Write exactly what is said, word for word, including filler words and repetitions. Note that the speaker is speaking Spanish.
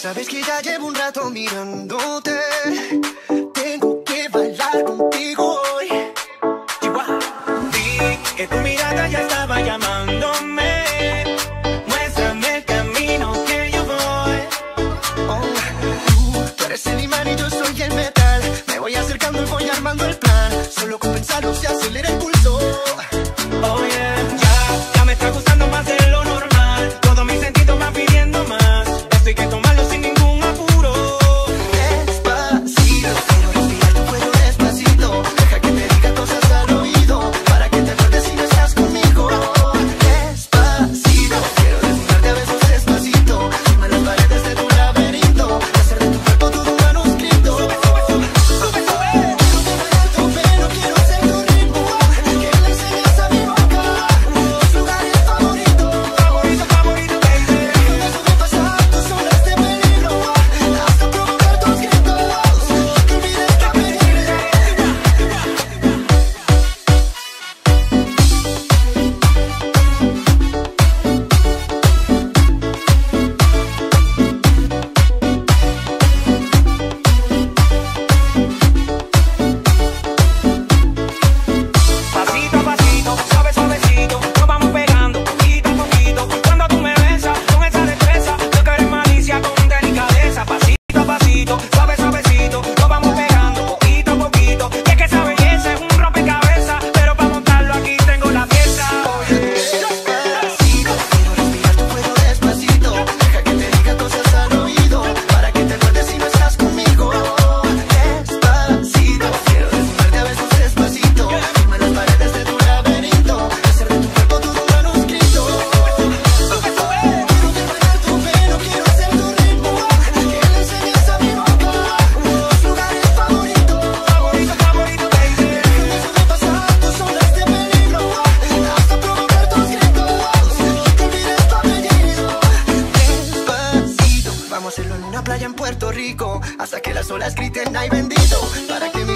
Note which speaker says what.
Speaker 1: sabes que ya llevo un rato mirándote. Tengo que bailar contigo hoy.
Speaker 2: Vi que tu mirada ya estaba llamándome. Muéstrame el camino que yo voy.
Speaker 1: Oh, tú, tú eres el imán y yo soy el metal. Me voy acercando y voy armando el plan. Solo con pensarlo se acelera el pulso.
Speaker 2: Oh yeah, ya, ya me está gustando más de lo normal. Todos mis sentidos van pidiendo más. Esto hay que tomarlo sin ningún apuro.
Speaker 1: Despacito, quiero respirar tu cuello despacito. Deja que te diga cosas al oído, para que te acuerdes si no estás conmigo. Despacito, quiero desnudarte a besos despacito. Firma las paredes de tu laberinto, hacer de tu cuerpo todo un manuscrito. Sube, sube, sube, sube, sube. Quiero tu pelo, quiero ser tu ritmo. Que le enseñes a mi boca tus lugares favoritos.
Speaker 2: Favorito, favorito, baby.
Speaker 1: Déjame sobrepasar tus olas de peligro, hasta provocar tus gritos. Que olvides la peligro.
Speaker 2: Pasito a pasito, suave, suavecito, nos vamos pegando poquito a poquito. Cuando tú me besas con esa destreza, yo que eres malicia con delicadeza. Pasito a pasito, suave, suavecito, nos vamos pegando poquito a poquito. Y es que esa belleza es un rompecabezas, pero para montarlo aquí tengo la pieza.
Speaker 1: Despacito, quiero respirar tu cuello despacito. Deja que te diga cosas al oído, para que te acuerdes si no estás conmigo. Despacito, quiero desnudarte a besos despacito. Firma las paredes de tu laberinto, hacer de tu cuerpo todo un manuscrito. Sube, sube. Quiero desbailar tu pelo, quiero ser tu ritmo. Que le enseñes a mi boca tus lugares favoritos.
Speaker 2: Favorito, favorito, baby.
Speaker 1: Déjame sobrepasar tus olas de peligro, hasta provocar tus gritos. Que olvides tu apellido. Despacito, vamos a hacerlo en una playa en Puerto Rico, hasta que las olas griten ay bendito, para que